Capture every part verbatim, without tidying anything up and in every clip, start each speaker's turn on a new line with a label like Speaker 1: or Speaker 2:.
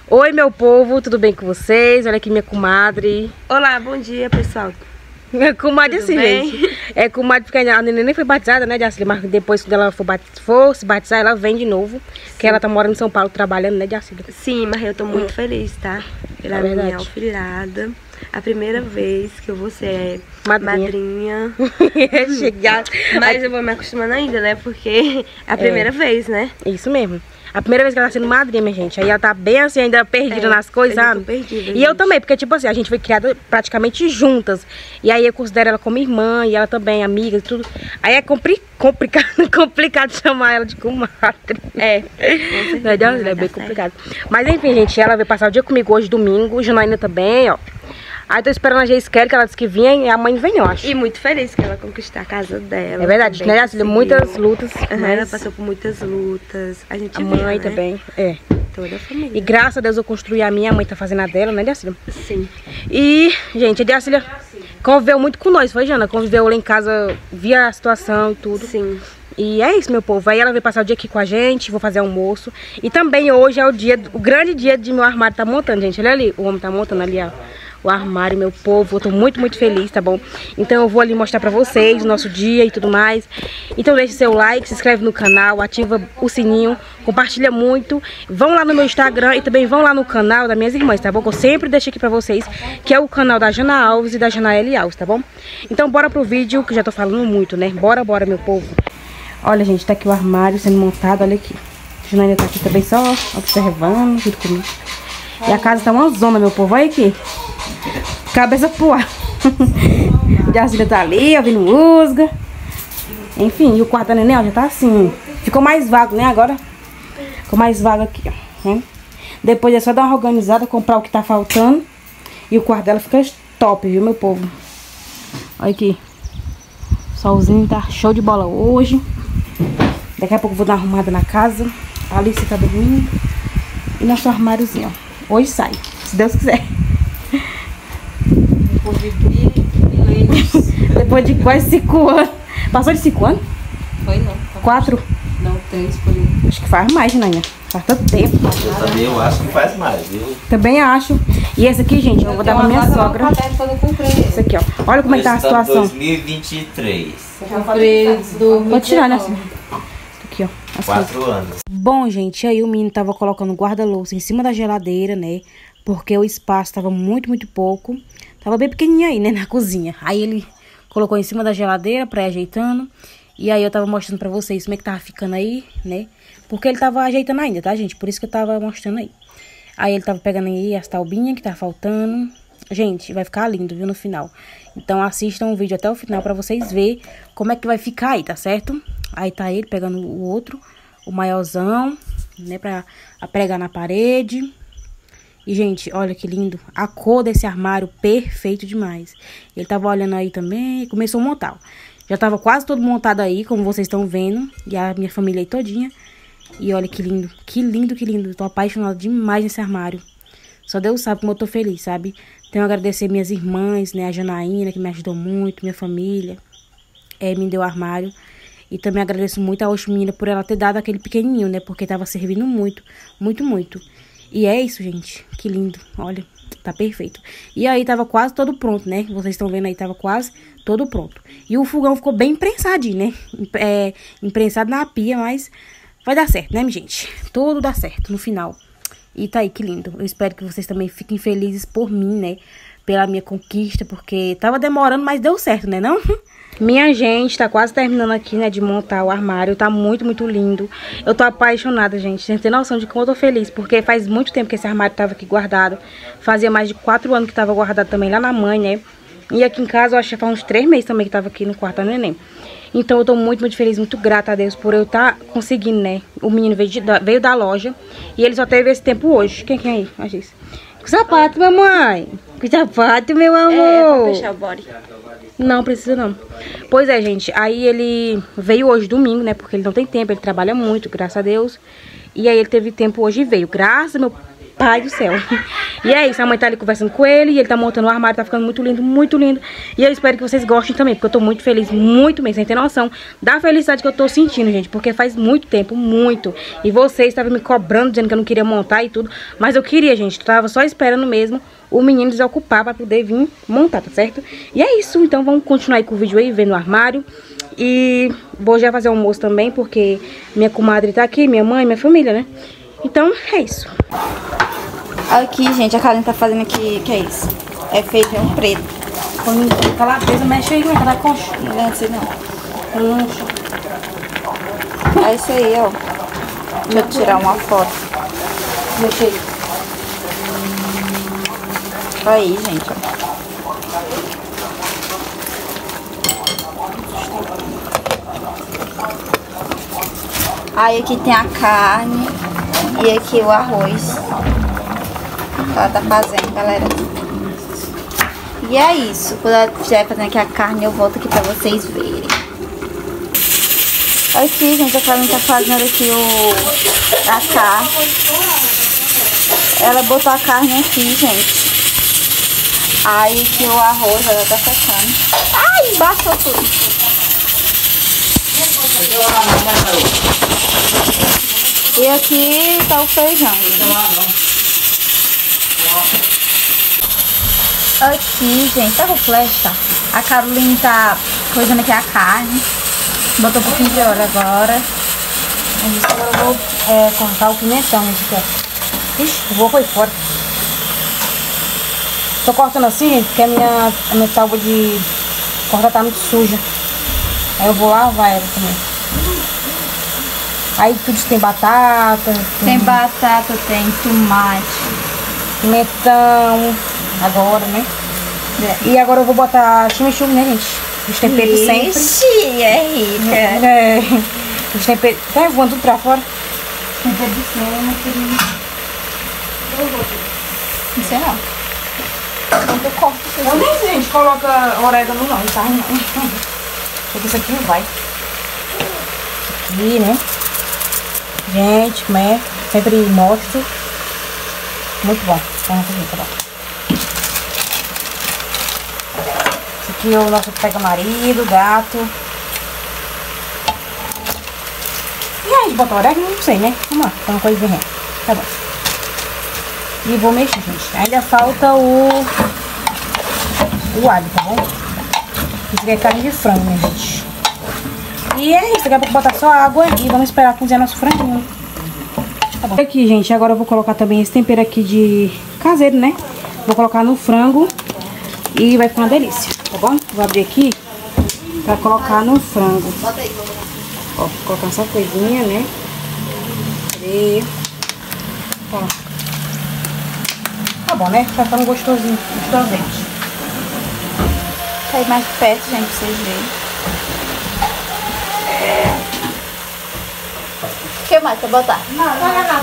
Speaker 1: Oi, meu povo, tudo bem com vocês? Olha aqui minha comadre.
Speaker 2: Olá, bom dia, pessoal.
Speaker 1: Minha comadre
Speaker 2: tudo
Speaker 1: assim,
Speaker 2: bem?
Speaker 1: gente. É comadre porque a neném nem foi batizada, né, Jacília? Mas depois que ela for, bat... for se batizar, ela vem de novo. Sim. Que ela tá morando em São Paulo trabalhando, né, Jacília?
Speaker 2: Sim, mas eu tô muito hum. feliz, tá? Pela é minha afilhada. A primeira vez que eu vou ser madrinha.
Speaker 1: madrinha.
Speaker 2: Mas eu vou me acostumando ainda, né? Porque é a primeira é. vez, né?
Speaker 1: Isso mesmo. A primeira vez que ela tá sendo madrinha, minha gente. Aí ela tá bem assim, ainda perdida é, nas coisas, sabe?
Speaker 2: Perdida,
Speaker 1: e
Speaker 2: gente.
Speaker 1: eu também, porque tipo assim, a gente foi criada praticamente juntas. E aí eu considero ela como irmã e ela também, amiga e tudo. Aí é compli complicado, complicado chamar ela de comadre.
Speaker 2: É.
Speaker 1: Não é, é bem complicado. Mas enfim, gente, ela veio passar o dia comigo hoje, domingo. Janaína também, ó. Aí tô esperando a Geis Kelly, que ela disse que vinha e a mãe vem, eu acho.
Speaker 2: E muito feliz que ela conquistou a casa dela.
Speaker 1: É verdade, né, Jacília? Muitas lutas.
Speaker 2: Uhum, mas... Ela passou por muitas lutas. A gente
Speaker 1: A
Speaker 2: viu,
Speaker 1: mãe
Speaker 2: né?
Speaker 1: também, é.
Speaker 2: Toda a família.
Speaker 1: E graças a Deus eu construí a minha, a mãe tá fazendo a dela, né, Jacília?
Speaker 2: Sim.
Speaker 1: E, gente, a Jacília conviveu muito com nós, foi, Jana? Conviveu lá em casa, via a situação e tudo.
Speaker 2: Sim.
Speaker 1: E é isso, meu povo. Aí ela veio passar o dia aqui com a gente, vou fazer almoço. E também hoje é o dia, o grande dia de meu armário tá montando, gente. Olha ali, o homem tá montando ali, ó. O armário, meu povo, eu tô muito, muito feliz, tá bom? Então eu vou ali mostrar pra vocês o nosso dia e tudo mais. Então deixe seu like, se inscreve no canal, ativa o sininho, compartilha muito. Vão lá no meu Instagram e também vão lá no canal das minhas irmãs, tá bom? Que eu sempre deixo aqui pra vocês, que é o canal da Jana Alves e da Janaele Alves, tá bom? Então bora pro vídeo, que já tô falando muito, né? Bora, bora, meu povo. Olha, gente, tá aqui o armário sendo montado, olha aqui. A Janaína tá aqui também só observando, junto comigo. E a casa tá uma zona, meu povo, olha aqui. Cabeça pro ar. Jacília tá ali, ouvindo música. Enfim, e o quarto da neném, ó, já tá assim. Ficou mais vago, né, agora? Ficou mais vago aqui, ó. Né? Depois é só dar uma organizada, comprar o que tá faltando. E o quarto dela fica top, viu, meu povo? Olha aqui. O solzinho tá show de bola hoje. Daqui a pouco eu vou dar uma arrumada na casa. A Alice tá dormindo. E nosso armáriozinho, ó. Hoje sai, se Deus quiser. Depois de, Depois de quase cinco anos. Passou de cinco anos?
Speaker 2: Foi não.
Speaker 1: Quatro?
Speaker 2: Não, três por aí.
Speaker 1: Acho que faz mais, Nainha. Faz tanto tempo.
Speaker 3: Eu também eu acho que faz mais, viu?
Speaker 1: Também acho. E esse aqui, gente, eu vou dar pra minha sogra. Esse aqui, ó. Olha como é que tá a situação.
Speaker 3: dois mil e vinte e três.
Speaker 1: Vou tirar, né? Aqui, ó.
Speaker 3: Quatro anos.
Speaker 1: Bom, gente, aí o menino tava colocando guarda-louça em cima da geladeira, né? Porque o espaço tava muito, muito pouco. Tava bem pequenininho aí, né? Na cozinha. Aí ele colocou em cima da geladeira, pré-ajeitando. E aí eu tava mostrando pra vocês como é que tava ficando aí, né? Porque ele tava ajeitando ainda, tá, gente? Por isso que eu tava mostrando aí. Aí ele tava pegando aí as taubinhas que tá faltando. Gente, vai ficar lindo, viu, no final. Então assistam o vídeo até o final pra vocês verem como é que vai ficar aí, tá certo? Aí tá ele pegando o outro, o maiorzão, né, pra pregar na parede. E, gente, olha que lindo. A cor desse armário, perfeito demais. Ele tava olhando aí também e começou a montar. Já tava quase todo montado aí, como vocês estão vendo. E a minha família aí todinha. E olha que lindo, que lindo, que lindo. Tô apaixonada demais nesse armário. Só Deus sabe como eu tô feliz, sabe? Tenho a agradecer minhas irmãs, né, a Janaína, que me ajudou muito, minha família. É, me deu o armário. E também agradeço muito a Oxumina por ela ter dado aquele pequenininho, né? Porque tava servindo muito, muito, muito. E é isso, gente. Que lindo. Olha, tá perfeito. E aí tava quase todo pronto, né? Vocês estão vendo aí, tava quase todo pronto. E o fogão ficou bem imprensadinho, né? É, imprensado na pia, mas vai dar certo, né, minha gente? Tudo dá certo no final. E tá aí, que lindo. Eu espero que vocês também fiquem felizes por mim, né? Pela minha conquista, porque tava demorando, mas deu certo, né, não? Minha gente, tá quase terminando aqui, né, de montar o armário. Tá muito, muito lindo. Eu tô apaixonada, gente. Vocês têm noção de como eu tô feliz, porque faz muito tempo que esse armário tava aqui guardado. Fazia mais de quatro anos que tava guardado também lá na mãe, né? E aqui em casa, eu acho que faz uns três meses também que tava aqui no quarto da neném. Então eu tô muito, muito feliz, muito grata a Deus por eu estar tá conseguindo, né? O menino veio, de, veio da loja e ele só teve esse tempo hoje. Quem que é aí? Acho isso. Com sapato, mamãe. Com sapato, meu amor.
Speaker 2: É, pra fechar o body.
Speaker 1: Não, precisa não. Pois é, gente, aí ele veio hoje domingo, né, porque ele não tem tempo, ele trabalha muito, graças a Deus. E aí ele teve tempo hoje e veio, graças, meu pai do céu. E é isso, a mãe tá ali conversando com ele e ele tá montando o armário, tá ficando muito lindo, muito lindo. E eu espero que vocês gostem também, porque eu tô muito feliz, muito mesmo, sem ter noção da felicidade que eu tô sentindo, gente. Porque faz muito tempo, muito. E vocês estavam me cobrando, dizendo que eu não queria montar e tudo. Mas eu queria, gente, eu tava só esperando mesmo o menino desocupar pra poder vir montar, tá certo? E é isso, então vamos continuar aí com o vídeo aí, vendo o armário. E vou já fazer almoço também, porque minha comadre tá aqui, minha mãe, minha família, né? Então, é isso.
Speaker 4: Aqui, gente, a Karine tá fazendo aqui, que é isso? É feijão preto.
Speaker 1: Com calabresa, mexe aí, né? Da concha.
Speaker 4: Não é assim, não.
Speaker 1: Concha.
Speaker 4: É isso aí, ó. Deixa eu tirar uma foto.
Speaker 1: Mexe aí.
Speaker 4: Aí, gente, ó. Aí aqui tem a carne e aqui o arroz. Ela tá fazendo, galera. E é isso. Quando ela estiver fazendo aqui a carne, eu volto aqui pra vocês verem. Aqui, gente, a Karine tá fazendo aqui o... a carne. Ela botou a carne aqui, gente. Aí aqui o arroz, ela tá secando. Ai, embaixou tudo. E aqui tá o feijão. Aqui, gente, tá com flash, tá? A Caroline tá coisando aqui a carne. Botou um pouquinho de óleo agora.
Speaker 1: Agora eu vou é, cortar o pimentão, gente, aqui. Ixi, eu vou pôr fora. Tô cortando assim, gente, porque a minha, a minha tábua de cortar tá muito suja. Aí eu vou lavar ela também. Aí tudo tem batata.
Speaker 4: Tem, tem batata, tem tomate.
Speaker 1: Pimentão. Agora, né? É. E agora eu vou botar chimichurri, né, gente? Os temperos sempre.
Speaker 4: Ixi, é rica.
Speaker 1: É. Os temperos. Tá voando tudo pra fora.
Speaker 4: Tempero de sempre. Não sei não. Então eu corto isso aqui.
Speaker 1: Eu nem sei, a gente coloca orégano não, tá? Porque isso aqui não vai. Aqui, né? Gente, como é? Sempre mostro. Muito bom. Vamos fazer, tá bom. Esse aqui é o nosso pega-marido, gato. E aí, bota orégano? Não sei, né? Vamos lá, tá uma coisinha. Tá bom. E vou mexer, gente. Ainda falta o... o alho, tá bom? Isso aqui é carne de frango, minha gente. E é isso, daqui a pouco botar só água e vamos esperar cozinhar nosso franguinho. Tá bom. Aqui, gente, agora eu vou colocar também esse tempero aqui de caseiro, né? Vou colocar no frango e vai ficar uma delícia, tá bom? Vou abrir aqui pra colocar no frango. Ó, vou colocar essa coisinha, né? E... ó. Tá bom, né? Tá ficando gostosinho, gostosamente.
Speaker 4: Sai mais perto, gente, pra vocês verem. O que mais pra botar? Não, não, não, não.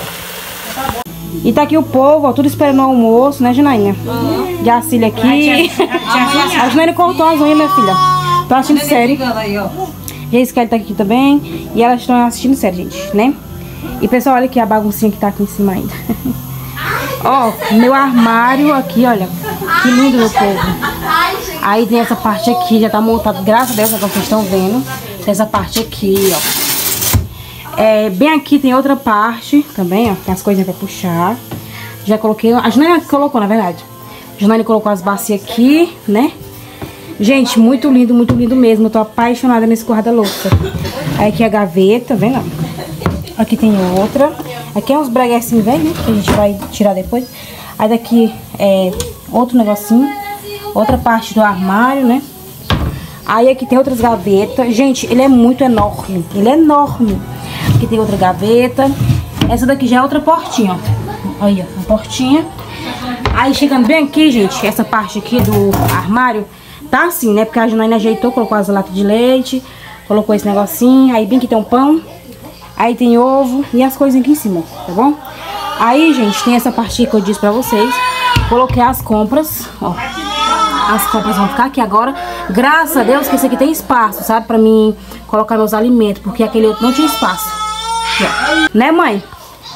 Speaker 1: E tá aqui o povo, ó, tudo esperando o almoço, né, Janaína? Uhum. Jacília aqui. A Janaína cortou as unhas, minha filha. Tô assistindo série. E a Skelly tá aqui também. E elas estão assistindo série, gente, né? E pessoal, olha aqui a baguncinha que tá aqui em cima ainda. Ó, meu armário aqui, olha. Que lindo, meu povo. Aí tem essa parte aqui, já tá montada, graças a Deus, que vocês estão vendo. Tem essa parte aqui, ó. É, bem aqui tem outra parte também, ó. Tem as coisinhas pra puxar. Já coloquei... A Janaína colocou, na verdade. A Janaína colocou as bacias aqui, né? Gente, muito lindo, muito lindo mesmo. Eu tô apaixonada nesse guarda-louça. Aí aqui é a gaveta, vendo? Aqui tem outra. Aqui é uns breguecinhos velhos, né? Que a gente vai tirar depois. Aí daqui é outro negocinho. Outra parte do armário, né? Aí aqui tem outras gavetas. Gente, ele é muito enorme. Ele é enorme. Aqui tem outra gaveta. Essa daqui já é outra portinha, ó. Olha, a portinha. Aí chegando bem aqui, gente, essa parte aqui do armário tá assim, né? Porque a Janaína ajeitou, colocou as latas de leite, colocou esse negocinho. Aí bem que tem um pão. Aí tem ovo e as coisinhas aqui em cima, tá bom? Aí, gente, tem essa parte que eu disse pra vocês. Coloquei as compras, ó. As compras vão ficar aqui agora. Graças a Deus que esse aqui tem espaço, sabe? Pra mim colocar meus alimentos, porque aquele outro não tinha espaço. Aqui, ó. Né, mãe?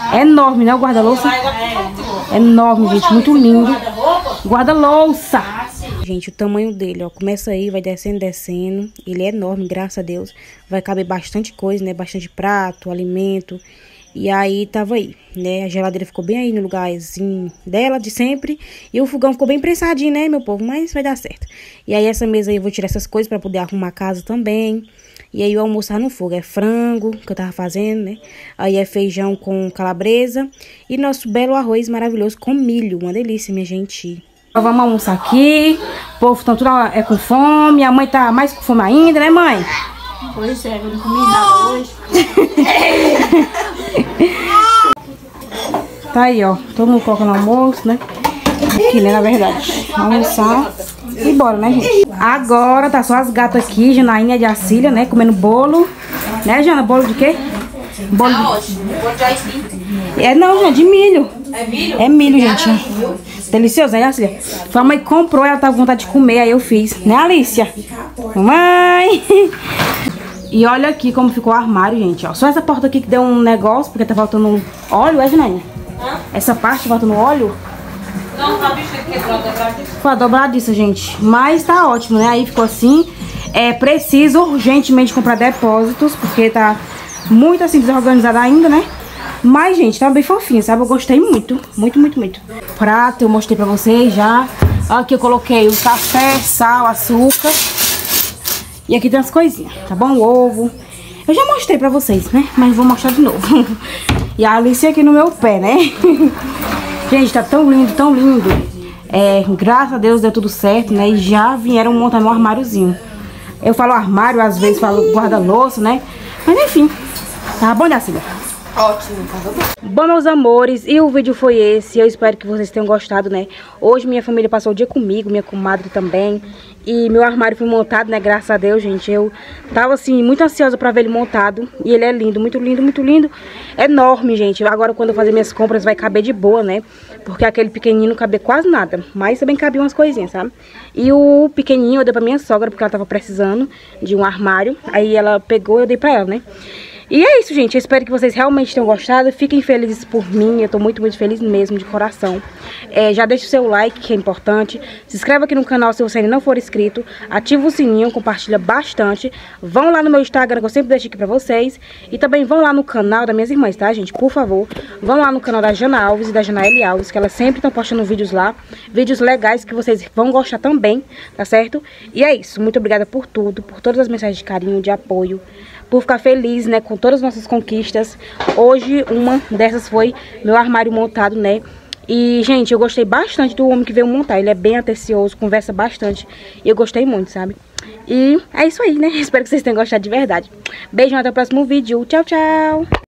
Speaker 1: É enorme, né, o guarda-louça? É enorme, gente, muito lindo. Guarda-louça. Gente, o tamanho dele, ó, começa aí, vai descendo, descendo. Ele é enorme, graças a Deus. Vai caber bastante coisa, né, bastante prato, alimento. E aí, tava aí, né, a geladeira ficou bem aí no lugarzinho dela, de sempre. E o fogão ficou bem prensadinho, né, meu povo, mas vai dar certo. E aí, essa mesa aí, eu vou tirar essas coisas pra poder arrumar a casa também. E aí, o almoçar no fogo é frango, que eu tava fazendo, né. Aí é feijão com calabresa. E nosso belo arroz maravilhoso com milho, uma delícia, minha gente. Então, vamos almoçar aqui. O povo tá tudo é com fome. A mãe tá mais com fome ainda, né, mãe?
Speaker 2: Pois é, eu não comi nada hoje.
Speaker 1: Tá aí, ó. Todo mundo coloca no almoço, né? Aqui, né, na verdade. Almoçar e bora, né, gente? Agora tá só as gatas aqui, Janaína e a Jacília, né? Comendo bolo. Né, Jana? Bolo de quê? Bolo de... Bolo de aipim. É, não, gente, de milho. É milho? É milho, gente. Delicioso, né, Jacília? Sua mãe comprou, ela tava com vontade de comer, aí eu fiz. Né, Alicia? Mãe! E olha aqui como ficou o armário, gente, ó. Só essa porta aqui que deu um negócio, porque tá faltando óleo, é, Janaína? Hã? Essa parte tá faltando óleo? Não, tá bicho que quebrou, dobradiça. Foi dobradiça, gente. Mas tá ótimo, né? Aí ficou assim. É preciso urgentemente comprar depósitos, porque tá muito assim desorganizada ainda, né? Mas, gente, tá bem fofinho, sabe? Eu gostei muito, muito, muito, muito. Prato, eu mostrei pra vocês já. Aqui eu coloquei o café, sal, açúcar. E aqui tem as coisinhas, tá bom? O ovo. Eu já mostrei pra vocês, né? Mas vou mostrar de novo. E a Alice aqui no meu pé, né? Gente, tá tão lindo, tão lindo. É, graças a Deus deu tudo certo, né? E já vieram montar meu armáriozinho. Eu falo armário, às vezes falo guarda-louça, né? Mas enfim, tá bom, Jacília?
Speaker 2: Ótimo, tá bom?
Speaker 1: Bom, meus amores, e o vídeo foi esse. Eu espero que vocês tenham gostado, né? Hoje minha família passou o dia comigo, minha comadre também. E meu armário foi montado, né? Graças a Deus, gente. Eu tava, assim, muito ansiosa pra ver ele montado. E ele é lindo, muito lindo, muito lindo. Enorme, gente. Agora, quando eu fazer minhas compras, vai caber de boa, né? Porque aquele pequenininho não cabe quase nada. Mas também cabia umas coisinhas, sabe? E o pequenininho eu dei pra minha sogra, porque ela tava precisando de um armário. Aí ela pegou e eu dei pra ela, né? E é isso, gente. Eu espero que vocês realmente tenham gostado. Fiquem felizes por mim. Eu tô muito, muito feliz mesmo, de coração. É, já deixa o seu like, que é importante. Se inscreva aqui no canal se você ainda não for inscrito. Ativa o sininho, compartilha bastante. Vão lá no meu Instagram, que eu sempre deixo aqui pra vocês. E também vão lá no canal das minhas irmãs, tá, gente? Por favor, vão lá no canal da Jana Alves e da Janaele Alves, que elas sempre estão postando vídeos lá. Vídeos legais que vocês vão gostar também, tá certo? E é isso. Muito obrigada por tudo, por todas as mensagens de carinho, de apoio. Por ficar feliz, né, com todas as nossas conquistas. Hoje, uma dessas foi meu armário montado, né. E, gente, eu gostei bastante do homem que veio montar. Ele é bem atencioso, conversa bastante. E eu gostei muito, sabe? E é isso aí, né. Espero que vocês tenham gostado de verdade. Beijo, até o próximo vídeo. Tchau, tchau!